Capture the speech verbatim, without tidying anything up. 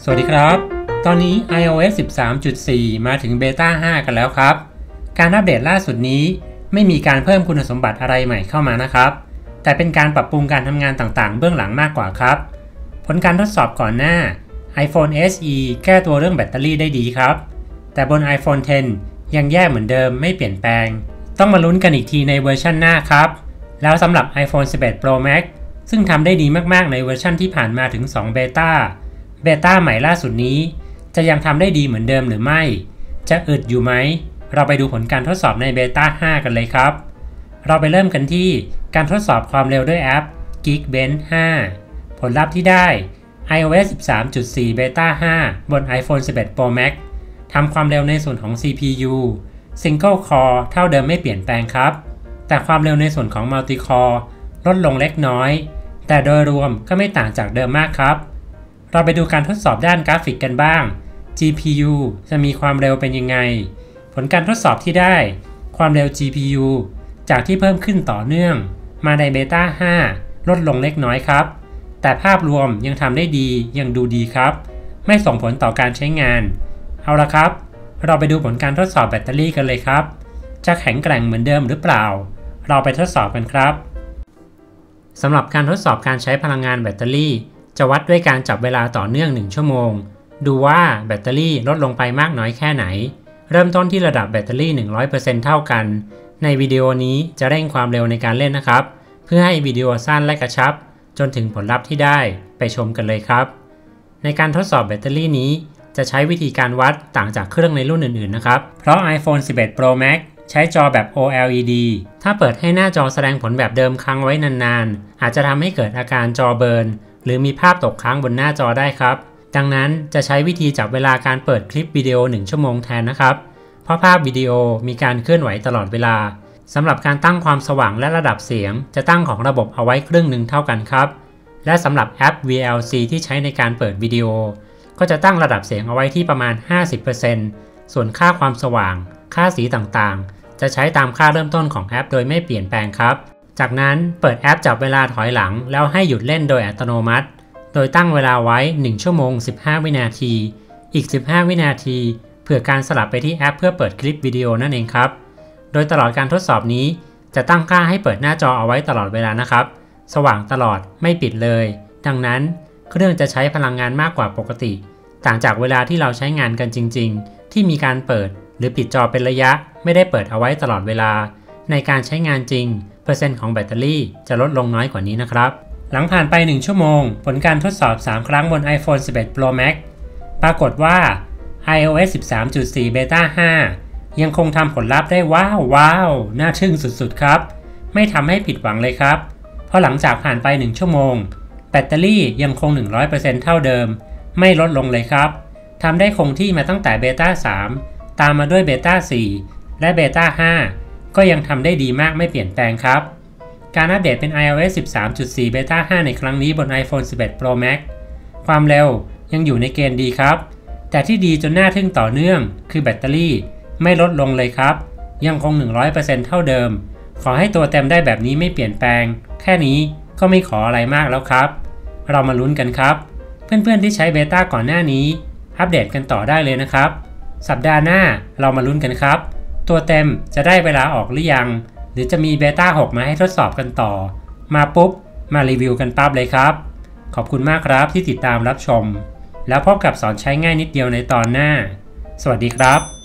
สวัสดีครับตอนนี้ ไอ โอ เอส สิบสามจุดสี่ มาถึงเบต้า ห้า กันแล้วครับการอัปเดตล่าสุดนี้ไม่มีการเพิ่มคุณสมบัติอะไรใหม่เข้ามานะครับแต่เป็นการปรับปรุงการทำงานต่างๆเบื้องหลังมากกว่าครับผลการทดสอบก่อนหน้า iPhone เอส อี แก้ตัวเรื่องแบตเตอรี่ได้ดีครับแต่บน iPhone เท็น ยังแย่เหมือนเดิมไม่เปลี่ยนแปลงต้องมาลุ้นกันอีกทีในเวอร์ชันหน้าครับแล้วสำหรับ iPhone สิบเอ็ด Pro Max ซึ่งทำได้ดีมากๆในเวอร์ชันที่ผ่านมาถึงสองเบต้าเบต้าใหม่ล่าสุดนี้จะยังทำได้ดีเหมือนเดิมหรือไม่จะอึดอยู่ไหมเราไปดูผลการทดสอบในเบต้า ห้า กันเลยครับเราไปเริ่มกันที่การทดสอบความเร็วด้วยแอป Geekbench ห้า ผลลัพธ์ที่ได้ ไอ โอ เอส สิบสามจุดสี่ เบต้า ห้า บน iPhone สิบเอ็ด Pro Max ทำความเร็วในส่วนของ ซี พี ยู Single Core เท่าเดิมไม่เปลี่ยนแปลงครับแต่ความเร็วในส่วนของ Multi Core ลดลงเล็กน้อยแต่โดยรวมก็ไม่ต่างจากเดิมมากครับเราไปดูการทดสอบด้านกราฟิกกันบ้าง จี พี ยู จะมีความเร็วเป็นยังไงผลการทดสอบที่ได้ความเร็ว จี พี ยู จากที่เพิ่มขึ้นต่อเนื่องมาในเบต้า ห้า ลดลงเล็กน้อยครับแต่ภาพรวมยังทำได้ดียังดูดีครับไม่ส่งผลต่อการใช้งานเอาละครับเราไปดูผลการทดสอบแบตเตอรี่กันเลยครับจะแข็งแกร่งเหมือนเดิมหรือเปล่าเราไปทดสอบกันครับสำหรับการทดสอบการใช้พลังงานแบตเตอรี่จะวัดด้วยการจับเวลาต่อเนื่องหนึ่งชั่วโมงดูว่าแบตเตอรี่ลดลงไปมากน้อยแค่ไหนเริ่มต้นที่ระดับแบตเตอรี่ หนึ่งร้อยเปอร์เซ็นต์ เท่ากันในวิดีโอนี้จะเร่งความเร็วในการเล่นนะครับเพื่อให้วิดีโอสั้นและกระชับจนถึงผลลัพธ์ที่ได้ไปชมกันเลยครับในการทดสอบแบตเตอรี่นี้จะใช้วิธีการวัดต่างจากเครื่องในรุ่นอื่นๆนะครับเพราะ iPhone สิบเอ็ด Pro Max ใช้จอแบบ โอ แอล อี ดี ถ้าเปิดให้หน้าจอแสดงผลแบบเดิมค้างไว้นานๆอาจจะทำให้เกิดอาการจอเบิร์นหรือมีภาพตกค้างบนหน้าจอได้ครับดังนั้นจะใช้วิธีจับเวลาการเปิดคลิปวิดีโอหนึ่งชั่วโมงแทนนะครับเพราะภาพวิดีโอมีการเคลื่อนไหวตลอดเวลาสำหรับการตั้งความสว่างและระดับเสียงจะตั้งของระบบเอาไว้ครึ่งหนึ่งเท่ากันครับและสำหรับแอป วี แอล ซี ที่ใช้ในการเปิดวิดีโอก็จะตั้งระดับเสียงเอาไว้ที่ประมาณ ห้าสิบเปอร์เซ็นต์ ส่วนค่าความสว่างค่าสีต่างๆจะใช้ตามค่าเริ่มต้นของแอปโดยไม่เปลี่ยนแปลงครับจากนั้นเปิดแอปจับเวลาถอยหลังแล้วให้หยุดเล่นโดยอัตโนมัติโดยตั้งเวลาไว้หนึ่งชั่วโมงสิบห้าวินาทีอีกสิบห้าวินาทีเพื่อการสลับไปที่แอปเพื่อเปิดคลิปวิดีโอนั่นเองครับโดยตลอดการทดสอบนี้จะตั้งค่าให้เปิดหน้าจอเอาไว้ตลอดเวลานะครับสว่างตลอดไม่ปิดเลยดังนั้นเครื่องจะใช้พลังงานมากกว่าปกติต่างจากเวลาที่เราใช้งานกันจริงๆที่มีการเปิดหรือปิดจอเป็นระยะไม่ได้เปิดเอาไว้ตลอดเวลาในการใช้งานจริงเปอร์เซ็นต์ของแบตเตอรี่จะลดลงน้อยกว่านี้นะครับหลังผ่านไปหนึ่งชั่วโมงผลการทดสอบสามครั้งบน iPhone สิบเอ็ด Pro Max ปรากฏว่า ไอ โอ เอส สิบสามจุดสี่ เบต้า ห้า ยังคงทำผลลัพธ์ได้ว้าวว้าวน่าทึ่งสุดๆครับไม่ทำให้ผิดหวังเลยครับเพราะหลังจากผ่านไปหนึ่งชั่วโมงแบตเตอรี่ยังคง หนึ่งร้อยเปอร์เซ็นต์ เท่าเดิมไม่ลดลงเลยครับทำได้คงที่มาตั้งแต่เบต้า สาม ตามมาด้วยเบต้า สี่ และเบต้า ห้า ก็ยังทำได้ดีมากไม่เปลี่ยนแปลงครับการอัปเดตเป็น ไอ โอ เอส สิบสามจุดสี่ เบต้า ห้า ในครั้งนี้บน iPhone สิบเอ็ด Pro Max ความเร็วยังอยู่ในเกณฑ์ดีครับแต่ที่ดีจนน่าทึ่งต่อเนื่องคือแบตเตอรี่ไม่ลดลงเลยครับยังคง หนึ่งร้อยเปอร์เซ็นต์ เท่าเดิมขอให้ตัวเต็มได้แบบนี้ไม่เปลี่ยนแปลงแค่นี้ก็ไม่ขออะไรมากแล้วครับเรามาลุ้นกันครับเพื่อนๆที่ใช้เบต้าก่อนหน้านี้อัปเดตกันต่อได้เลยนะครับสัปดาห์หน้าเรามาลุ้นกันครับตัวเต็มจะได้เวลาออกหรือยังหรือจะมีเบต้า หก มาให้ทดสอบกันต่อมาปุ๊บมารีวิวกันปั๊บเลยครับขอบคุณมากครับที่ติดตามรับชมแล้วพบกับสอนใช้ง่ายนิดเดียวในตอนหน้าสวัสดีครับ